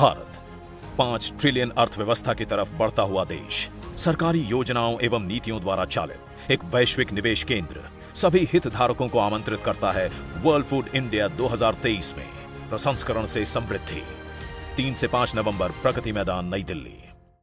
Bharat 5 trillion अर्थव्यवस्था की तरफ बढ़ता हुआ देश, सरकारी योजनाओं एवं नीतियों द्वारा चालित एक वैश्विक निवेश केंद्र सभी हितधारकों को आमंत्रित करता है वर्ल्ड फूड इंडिया 2023 में प्रसंस्करण से समृद्धि। 3 से 5 नवंबर, प्रगति मैदान, नई दिल्ली।